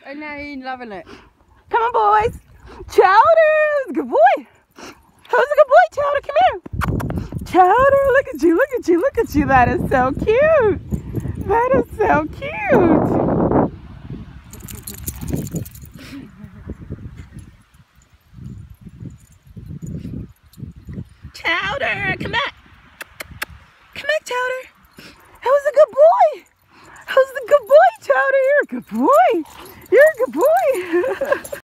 I know he's loving it. Come on, boys. Chowder, good boy. Who's a good boy, Chowder? Come here. Chowder, look at you, look at you, look at you. That is so cute. That is so cute. Chowder, come back. Come back, Chowder. Who's a good boy? Who's the good boy, Chowder? You're a good boy. You're a good boy.